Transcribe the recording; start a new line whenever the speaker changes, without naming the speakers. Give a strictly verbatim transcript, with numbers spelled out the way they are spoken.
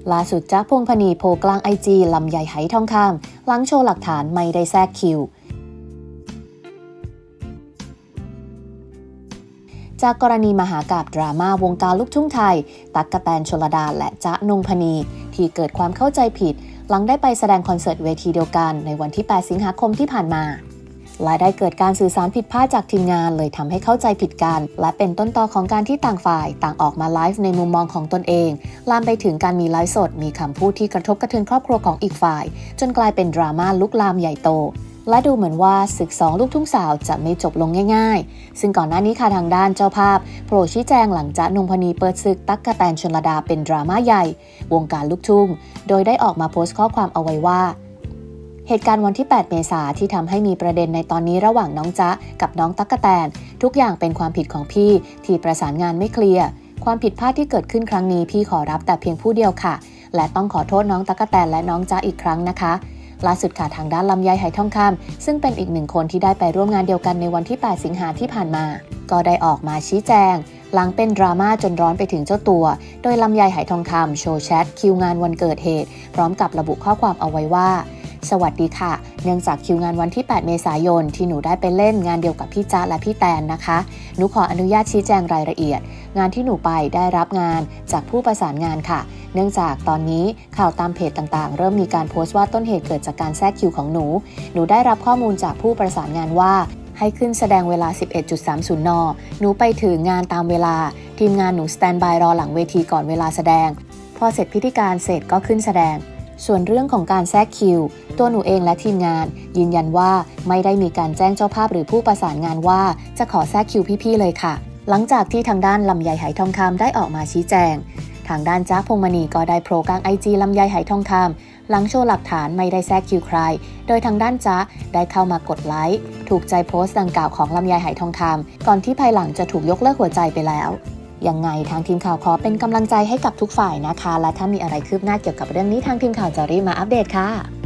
ล่าสุดจ๊ะพงษ์พนีโพกลางไอจีลำไยไหทองคำหลังโชว์หลักฐานไม่ได้แทรกคิวจากกรณีมหากาพย์ดราม่าวงการลูกทุ่งไทยตั๊กกะแตนชลดาและจ๊ะนงพนีที่เกิดความเข้าใจผิดหลังได้ไปแสดงคอนเสิร์ตเวทีเดียวกันในวันที่แปดสิงหาคมที่ผ่านมาและได้เกิดการสื่อสารผิดพลาดจากทีมงานเลยทำให้เข้าใจผิดกันและเป็นต้นตอของการที่ต่างฝ่ายต่างออกมาไลฟ์ในมุมมองของตนเองลามไปถึงการมีไลฟ์สดมีคำพูดที่กระทบกระเทือนครอบครัวของอีกฝ่ายจนกลายเป็นดราม่าลุกลามใหญ่โตและดูเหมือนว่าศึกสองลูกทุ่งสาวจะไม่จบลงง่ายๆซึ่งก่อนหน้านี้ค่ะทางด้านเจ้าภาพโปรชี้แจงหลังจ๊ะนงพนีเปิดศึกตั๊กกะแตนชลดาเป็นดราม่าใหญ่วงการลูกทุ่งโดยได้ออกมาโพสต์ข้อความเอาไว้ว่าเหตุการณ์วันที่แปดเมษายนที่ทำให้มีประเด็นในตอนนี้ระหว่างน้องจ๊ะกับน้องตั๊กกะแตนทุกอย่างเป็นความผิดของพี่ที่ประสานงานไม่เคลียร์ความผิดพลาดที่เกิดขึ้นครั้งนี้พี่ขอรับแต่เพียงผู้เดียวค่ะและต้องขอโทษน้องตั๊กกะแตนและน้องจ๊ะอีกครั้งนะคะล่าสุดค่ะทางด้านลำไยไหทองคำซึ่งเป็นอีกหนึ่งคนที่ได้ไปร่วมงานเดียวกันในวันที่แปดสิงหาที่ผ่านมาก็ได้ออกมาชี้แจงหลังเป็นดราม่าจนร้อนไปถึงเจ้าตัวโดยลำไยไหทองคำโชว์แชทคิวงานวันเกิดเหตุพร้อมกับระบุข้อความเอาไว้ว่าสวัสดีค่ะเนื่องจากคิวงานวันที่แปดเมษายนที่หนูได้ไปเล่นงานเดียวกับพี่จ๊ะและพี่แตนนะคะหนูขออนุญาตชี้แจงรายละเอียดงานที่หนูไปได้รับงานจากผู้ประสานงานค่ะเนื่องจากตอนนี้ข่าวตามเพจต่างๆเริ่มมีการโพสต์ว่าต้นเหตุเกิดจากการแทรกคิวของหนูหนูได้รับข้อมูลจากผู้ประสานงานว่าให้ขึ้นแสดงเวลา สิบเอ็ดนาฬิกาสามสิบ น.หนูไปถึงงานตามเวลาทีมงานหนูสแตนบายรอหลังเวทีก่อนเวลาแสดงพอเสร็จพิธีการเสร็จก็ขึ้นแสดงส่วนเรื่องของการแทรกคิวตัวหนูเองและทีมงานยืนยันว่าไม่ได้มีการแจ้งเจ้าภาพหรือผู้ประสานงานว่าจะขอแทรกคิวพี่ๆเลยค่ะหลังจากที่ทางด้านลำไยไหทองคำได้ออกมาชี้แจงทางด้านจ๊ะพงษ์มณีก็ได้โพสต์กลางไอจีลำไยไหทองคำหลังโชว์หลักฐานไม่ได้แทรกคิวใครโดยทางด้านจ๊ะได้เข้ามากดไลค์ถูกใจโพสต์ดังกล่าวของลำไยไหทองคำก่อนที่ภายหลังจะถูกยกเลิกหัวใจไปแล้วยังไงทางทีมข่าวขอเป็นกำลังใจให้กับทุกฝ่ายนะคะและถ้ามีอะไรคืบหน้าเกี่ยวกับเรื่องนี้ทางทีมข่าวจะรีบมาอัปเดตค่ะ